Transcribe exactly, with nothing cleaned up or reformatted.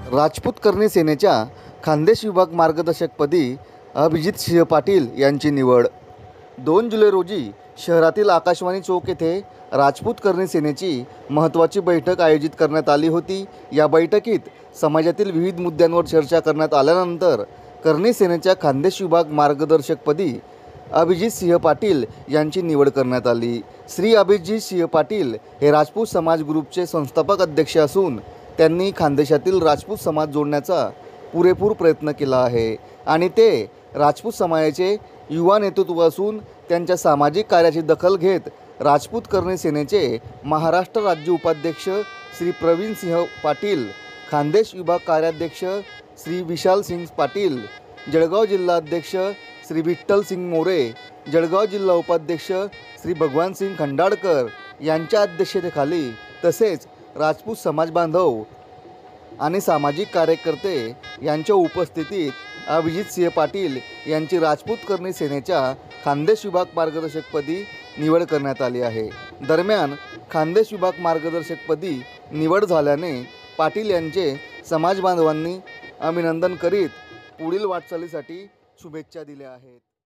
राजपूत करणी सेनेच्या खान्देश विभाग मार्गदर्शकपदी अभिजित सिंह पाटील यांची निवड. दोन जुलै रोजी शहरातील आकाशवाणी चौक येथे राजपूत करणी सेनेची महत्त्वाची बैठक आयोजित करण्यात आली होती. या बैठकीत समाजातील विविध मुद्द्यांवर चर्चा करण्यात आल्यानंतर करणी सेनेच्या खान्देश विभाग मार्गदर्शकपदी अभिजित सिंह पाटील यांची निवड करण्यात आली. श्री अभिजित सिंह पाटील हे राजपूत समाज ग्रुपचे संस्थापक अध्यक्ष असून त्यांनी खानदेशातील राजपूत समाज जोडण्याचा पुरेपूर प्रयत्न केला आहे आणि ते राजपूत समाजाचे युवा नेतृत्व असून त्यांच्या सामाजिक कार्याची दखल घेत राजपूत करणी सेनेचे महाराष्ट्र राज्य उपाध्यक्ष श्री प्रवीण सिंह पाटील, खानदेश विभाग कार्याध्यक्ष श्री विशाल सिंग पाटील, जळगाव जिल्हा अध्यक्ष श्री विठ्ठल सिंग मोरे, जळगाव जिल्हा उपाध्यक्ष श्री भगवान सिंग खंडाडकर यांच्या अध्यक्षतेखाली तसेच राजपूत समाज बांधव आणि सामाजिक कार्यकर्ते यांच्या उपस्थितीत अभिजित सिंह पाटील यांची राजपूत करणी सेनेच्या खान्देश विभाग मार्गदर्शकपदी निवड करण्यात आली आहे. दरम्यान खान्देश विभाग मार्गदर्शकपदी निवड झाल्याने पाटील यांचे समाज बांधवांनी अभिनंदन करीत पुढील वाटचालीसाठी शुभेच्छा दिल्या आहेत.